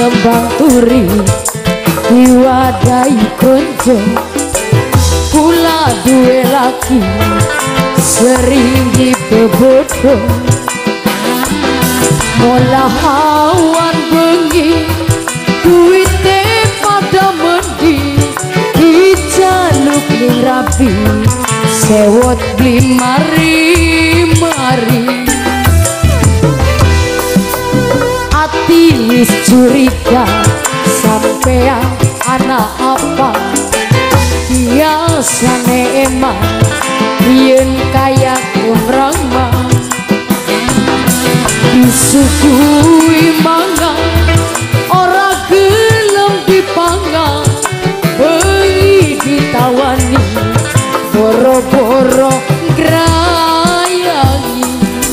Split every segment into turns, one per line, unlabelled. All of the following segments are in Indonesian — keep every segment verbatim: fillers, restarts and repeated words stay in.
kembang turi diwadahi konco kula duwe laki sering dibebodo mola awan bengi duwite pada mendi dijaluk ning rabi sewot blimari mari ati wis curiga sampean anak apa biasane emang yen kaya kumrama disuguhi mangan ora gelem dipangan bengi ditawani boro-boro grayangi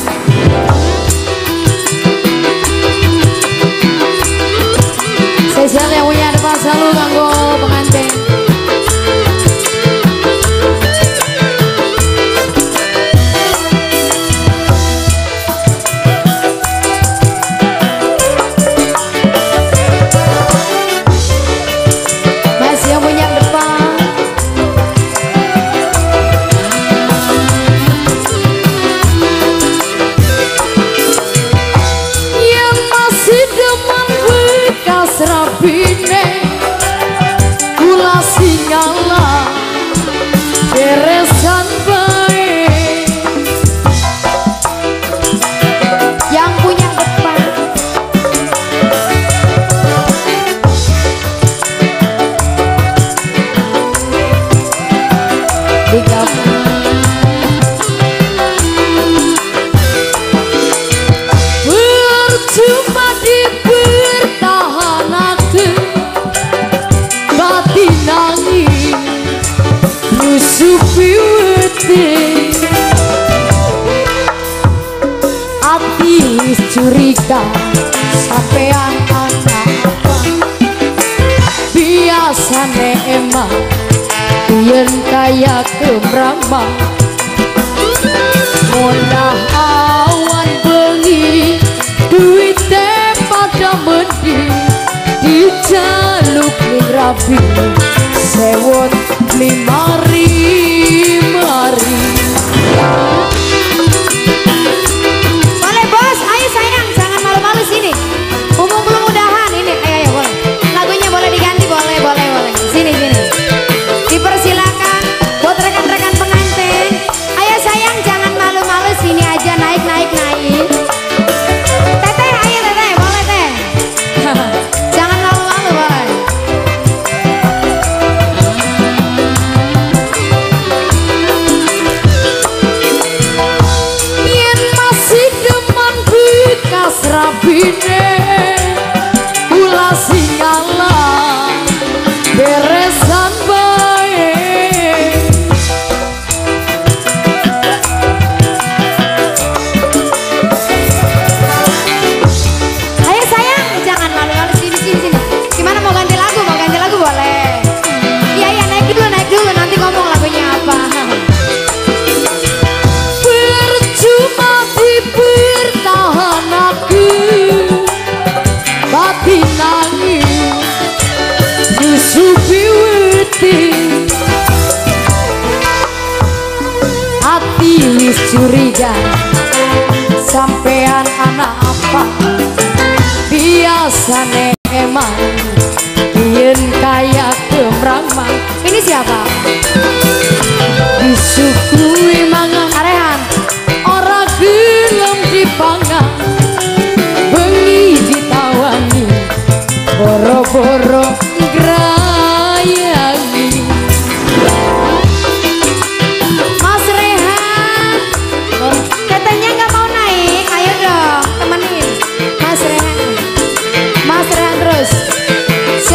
spesial yang punya depan selalu kanggo pengantin. Rabine kula singala beresan bae yang punya depan tiga percuma dipertahan supi wete ati curiga sampean anak apa biasane emang yen kaya kemrama mola awan bengi duwite pada mendi dijaluk ning rabi sewot limari mari boleh bos, ayo sayang jangan malu-malu sini umum belum udahan ini ayo ayo boleh lagunya boleh diganti boleh boleh boleh sini sini dipersilakan buat rekan-rekan pengantin ayo sayang jangan malu-malu sini aja naik naik naik teteh ayo teteh boleh teh jangan malu-malu boleh rabine kula singala beresan bae ayo sayang jangan malu-malu sini sini sini gimana mau ganti lagu mau ganti lagu boleh iya iya naik dulu naik dulu nanti ngomong lagunya apa percuma dipertahan aku batin nangis disupi weti hati wis curiga sampean anak apa biasane emang yen kaya kemrama ini siapa disuguhi mangan arehan ora gelem dipangan bengi ditawani boro-boro grayangi Mas Rehan katanya nggak mau naik ayo dong temenin Mas Rehan Mas Rehan terus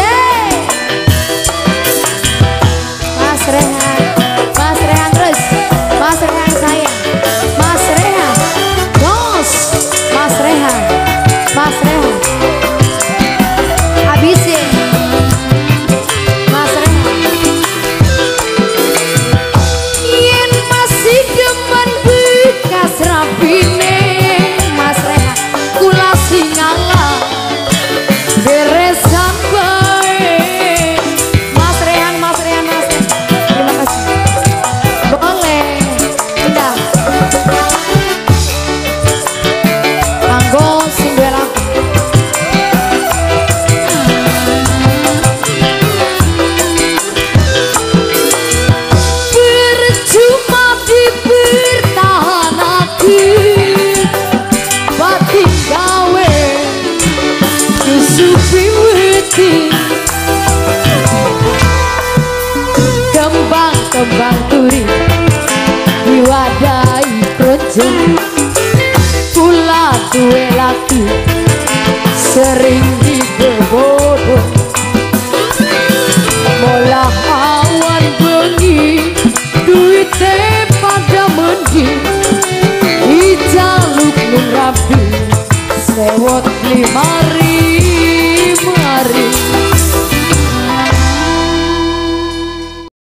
Garut lima ribu.